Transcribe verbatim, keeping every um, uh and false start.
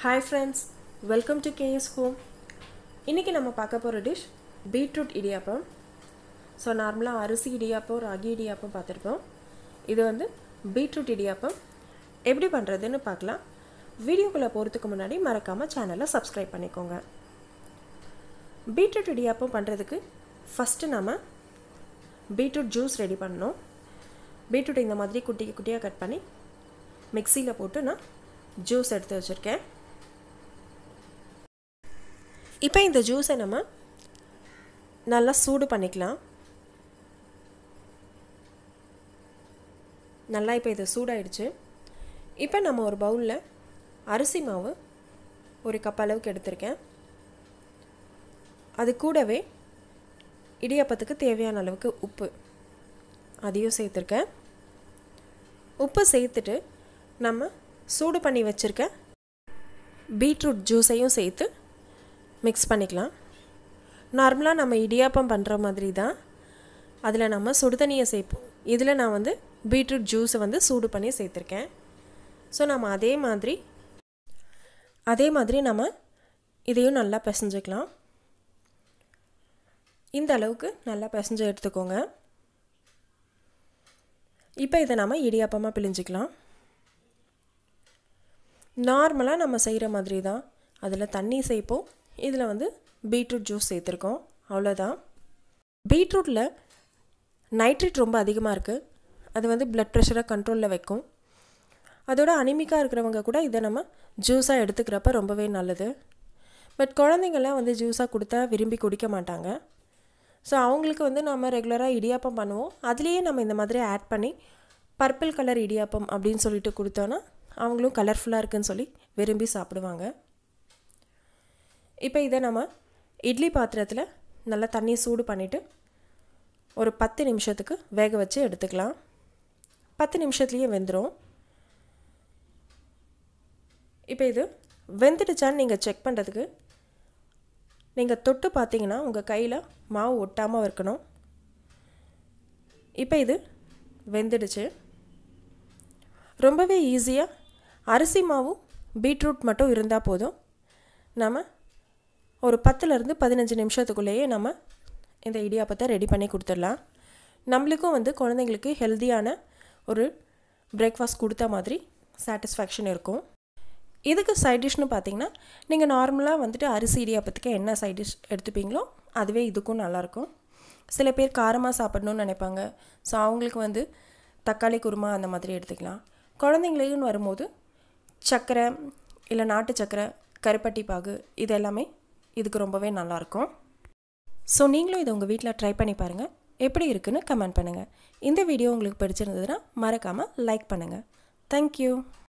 Hi friends, welcome to K S Home. இன்னைக்கு நம்ம பார்க்க போற டிஷ் beetroot idiyappam. So நார்மலா அரிசி இடியாப்பம், ராகி இடியாப்பம் பார்த்திருப்போம். இது வந்து beetroot idiyappam. எப்படி பண்றதுன்னு பார்க்கலாம். வீடியோக்குள்ள போறதுக்கு முன்னாடி மறக்காம சேனலை subscribe பண்ணிக்கோங்க. beetroot idiyappam பண்றதுக்கு ஃபர்ஸ்ட் நாம beetroot juice ரெடி பண்ணனும். beetroot இந்த மாதிரி குட்டி குட்டியா கட் பண்ணி மிக்ஸில போட்டு நான் ஜூஸ் எடுத்து வச்சிருக்கேன். இப்போ இந்த ஜூஸை நம்ம நல்லா சூடு பண்ணிக்கலாம். நல்லா இப்போ இது சூடாயிடுச்சு. இப்போ நம்ம ஒரு பவுலில் அரிசி மாவு ஒரு கப் அளவுக்கு எடுத்திருக்கேன். அது கூடவே இடியாப்பத்துக்கு தேவையான அளவுக்கு உப்பு அதையும் சேர்த்துருக்கேன். உப்பு சேர்த்துட்டு நம்ம சூடு பண்ணி வச்சுருக்க பீட்ரூட் ஜூஸையும் சேர்த்து மிக்ஸ் பண்ணிக்கலாம். நார்மலாக நம்ம இடியாப்பம் பண்ணுற மாதிரி தான் அதில் நம்ம சுடு தண்ணியை சேர்ப்போம். இதில் நான் வந்து பீட்ரூட் ஜூஸை வந்து சூடு பண்ணி சேர்த்துருக்கேன். ஸோ நம்ம அதே மாதிரி அதே மாதிரி நம்ம இதையும் நல்லா பிசைஞ்சிக்கலாம். இந்த அளவுக்கு நல்லா பிசைஞ்சு எடுத்துக்கோங்க. இப்போ இதை நம்ம இடியாப்பமாக பிழிஞ்சிக்கலாம். நார்மலாக நம்ம செய்கிற மாதிரி தான் அதில் தண்ணி சேர்ப்போம். இதில் வந்து பீட்ரூட் ஜூஸ் சேர்த்துருக்கோம், அவ்வளோதான். பீட்ரூட்டில் நைட்ரேட் ரொம்ப அதிகமாக இருக்குது. அது வந்து பிளட் ப்ரெஷரை கண்ட்ரோலில் வைக்கும். அதோட அனிமிக்காக இருக்கிறவங்க கூட இதை நம்ம ஜூஸாக எடுத்துக்கிறப்ப ரொம்பவே நல்லது. பட் குழந்தைங்கள்லாம் வந்து ஜூஸாக கொடுத்தா விரும்பி குடிக்க மாட்டாங்க. ஸோ அவங்களுக்கு வந்து நம்ம ரெகுலராக இடியாப்பம் பண்ணுவோம். அதுலேயே நம்ம இந்த மாதிரி ஆட் பண்ணி பர்பிள் கலர் இடியாப்பம் அப்படின்னு சொல்லிட்டு கொடுத்தோன்னா அவங்களும் கலர்ஃபுல்லாக இருக்குன்னு சொல்லி விரும்பி சாப்பிடுவாங்க. இப்போ இதை நம்ம இட்லி பாத்திரத்தில் நல்லா தண்ணி சூடு பண்ணிவிட்டு ஒரு பத்து நிமிஷத்துக்கு வேக வச்சு எடுத்துக்கலாம். பத்து நிமிஷத்துலேயே வெந்துடும். இப்போ இது வெந்துடுச்சான்னு நீங்கள் செக் பண்ணுறதுக்கு நீங்கள் தொட்டு பார்த்தீங்கன்னா உங்கள் கையில் மாவு ஒட்டாமல் இருக்கணும். இப்போ இது வெந்துடுச்சு. ரொம்பவே ஈஸியாக அரிசி மாவும் பீட்ரூட் மட்டும் இருந்தால் போதும். நம்ம ஒரு பத்துலேருந்து பதினஞ்சு நிமிஷத்துக்குள்ளேயே நம்ம இந்த இடியாப்பத்தை ரெடி பண்ணி கொடுத்துடலாம். நம்மளுக்கும் வந்து குழந்தைங்களுக்கு ஹெல்த்தியான ஒரு பிரேக்ஃபாஸ்ட் கொடுத்த மாதிரி சாட்டிஸ்ஃபேக்ஷன் இருக்கும். இதுக்கு சைட் டிஷ்னு பார்த்திங்கன்னா நீங்கள் நார்மலாக வந்துட்டு அரிசி இடியாப்பத்துக்கு என்ன சைட் டிஷ் எடுத்துப்பீங்களோ அதுவே இதுக்கும் நல்லாயிருக்கும். சில பேர் காரமாக சாப்பிடணுன்னு நினைப்பாங்க. ஸோ அவங்களுக்கு வந்து தக்காளி குருமா அந்த மாதிரி எடுத்துக்கலாம். குழந்தைங்களுக்குன்னு வரும்போது சர்க்கரை இல்லை நாட்டு சர்க்கரை, கருப்பட்டி பாகு இது எல்லாமே இதுக்கு ரொம்பவே நல்லாயிருக்கும். ஸோ நீங்களும் இதை உங்கள் வீட்டில் ட்ரை பண்ணி பாருங்கள். எப்படி இருக்குன்னு கமெண்ட் பண்ணுங்கள். இந்த வீடியோ உங்களுக்கு பிடிச்சிருந்ததுன்னா மறக்காமல் லைக் பண்ணுங்கள். தேங்க்யூ.